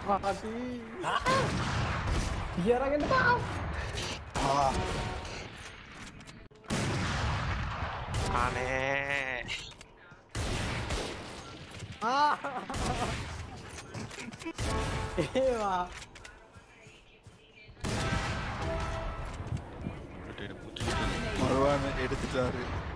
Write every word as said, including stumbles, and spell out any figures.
Mati. Biar aja tahu. Ah. Aneh. Ah. Iya. மறுவான எடுத்துட்டாரு